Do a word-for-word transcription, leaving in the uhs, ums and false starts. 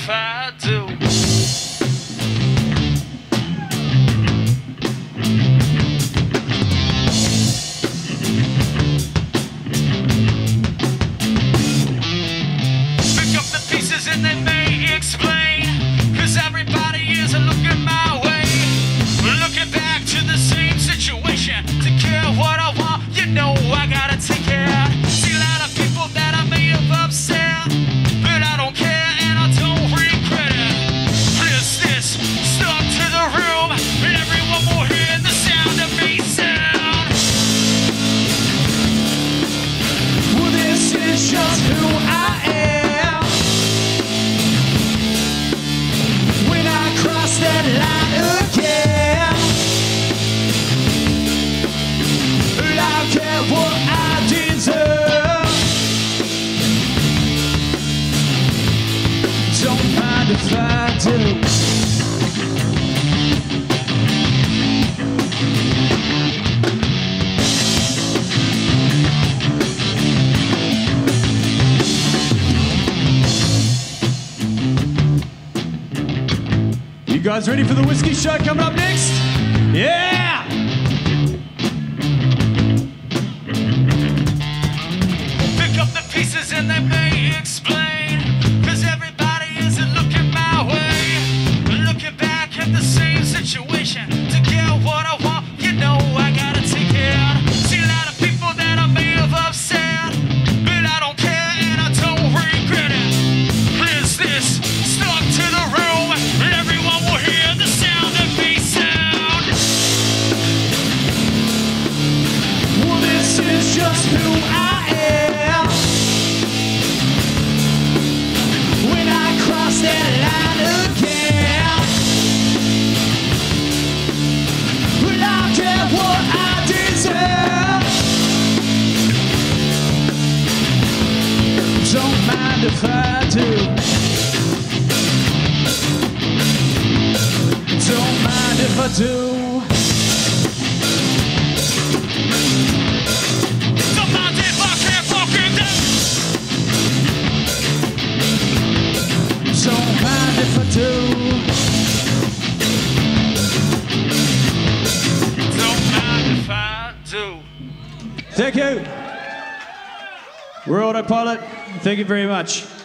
if I do. Pick up the pieces and they may explain, 'cause everybody is looking my way. Looking back to the same situation, to care what I want, you know I gotta take care. See a lot of people that I may have upset, but I don't care and I don't regret it. Is this stuck to the room, and everyone will hear the sound of me sound. Well, this is just who I am. When I cross that line again, I get what I deserve. Don't mind if I do. You guys ready for the whiskey show coming up next? Yeah! Pick up the pieces and they may explain, 'cause everybody is looking my way. Looking back at the same situation, to get what I want, you know I gotta take care. See a lot of people that I may have upset, but I don't care and I don't regret it. Is this stuck to the room, and everyone will hear the sound of me sound. Well, this is just who I am. When I cross that line again, well, I'll get what I deserve. Don't mind if I do. Don't mind if I do. Don't mind if I can't fucking do. Don't mind if I do. Don't mind if I do. Thank you. We're Autopilot. Thank you very much.